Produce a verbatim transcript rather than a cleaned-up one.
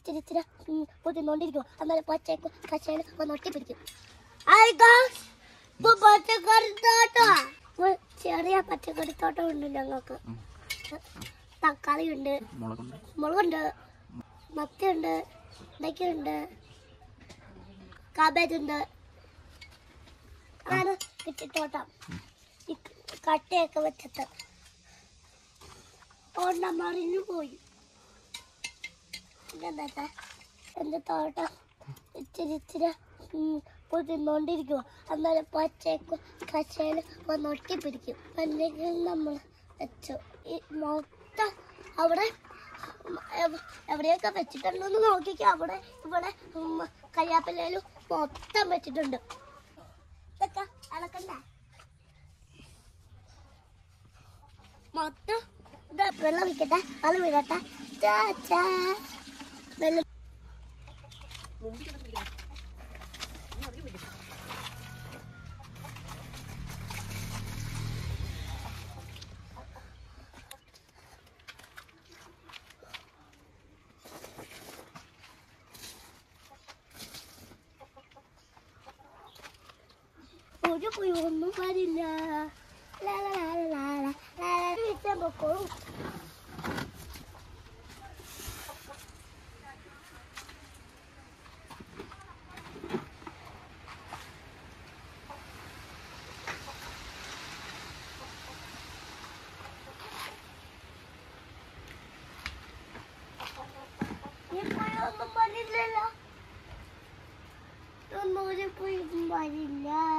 ഇച്ചിരി ഇച്ചിരി പൊതിന്നോണ്ടിരിക്കും. അന്നേരം പച്ചക്ക് കശയിൽ വന്ന് ഒട്ടിപ്പിടിക്കും. പച്ചക്കറിത്തോട്ടം ചെറിയ പച്ചക്കറിത്തോട്ടം ഉണ്ട് ഞങ്ങൾക്ക്. തക്കാളി ഉണ്ട്, മുളകുണ്ട്, മത്തിയുണ്ട്, ഇതൊക്കെയുണ്ട്, കാബേജ് ഉണ്ട്. അതാണ് കിട്ടിത്തോട്ടം. ഈ കട്ടയൊക്കെ വെച്ചിട്ട് ഓണ്ട മറിഞ്ഞു പോയി. എന്താ എന്റെ തോട്ടം ഇച്ചിരി ഇച്ചിരി പൊതിന്നോണ്ടിരിക്കുക. അന്നേരം പച്ചക്ക് കശയിൽ വന്ന് ഒട്ടിപ്പിടിക്കും. അല്ലെങ്കിൽ നമ്മൾ വെച്ചു ഈ മൊത്തം അവിടെ എവിടെയൊക്കെ വെച്ചിട്ടുണ്ടെന്ന് നോക്കിക്കോ. അവിടെ ഇവിടെ കരിയാപ്പിലയിലും മൊത്തം വെച്ചിട്ടുണ്ട്. ഇതൊക്കെ അളക്കണ്ട മൊത്തം. വെള്ളം വിൽക്കട്ടെ, വെള്ളം വിടട്ടെ. വെള്ളം ഒരു കുയൊന്നും വരില്ല. പൊക്കോളും. ഒന്നും വരില്ലല്ലോ. ഒന്നും ഒരു കുയും വരില്ല.